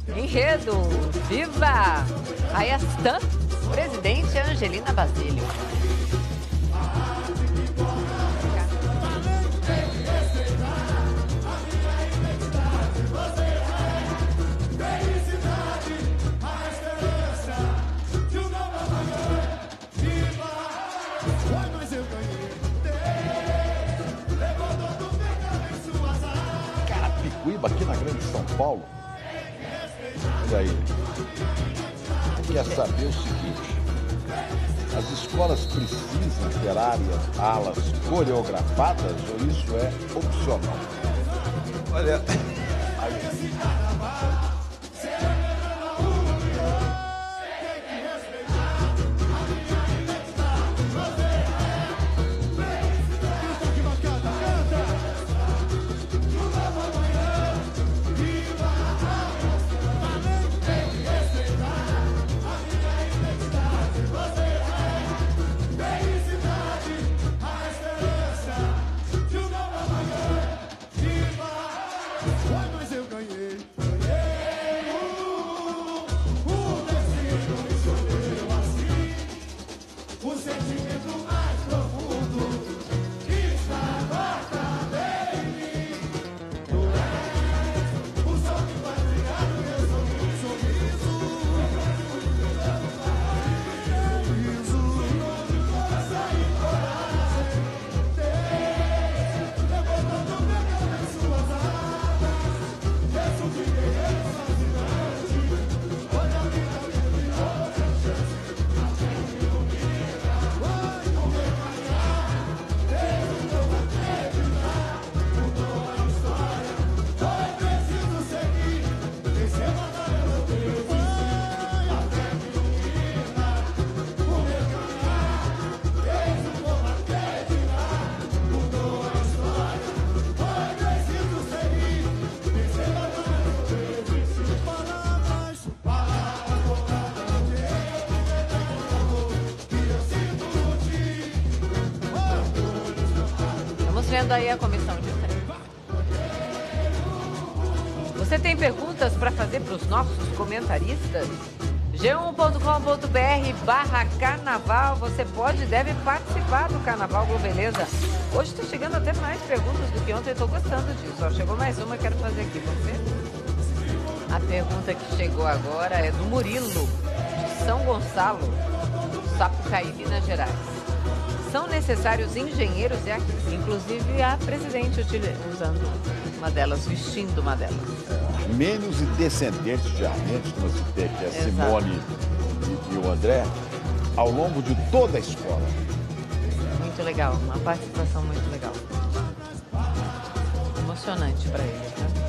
Enredo, viva! Ayastan, presidente Angelina Basílio. Carapicuíba, aqui na Grande São Paulo. Olha aí. Quer saber o seguinte: as escolas precisam ter alas coreografadas ou isso é opcional? Olha. Vendo aí a comissão de frente. Você tem perguntas para fazer para os nossos comentaristas? g1.com.br/carnaval. Você pode e deve participar do Carnaval Globeleza. Hoje está chegando até mais perguntas do que ontem. Estou gostando disso. Ó, chegou mais uma, quero fazer aqui. Vamos ver? A pergunta que chegou agora é do Murilo, de São Gonçalo, Sapucaí, Minas Gerais. São necessários engenheiros e arquitetos, inclusive a presidente usando uma delas, vestindo uma delas. Armênios e descendentes de armênios, como eu citei aqui, a Simone e o André, ao longo de toda a escola. Muito legal, uma participação muito legal. Emocionante para eles, né?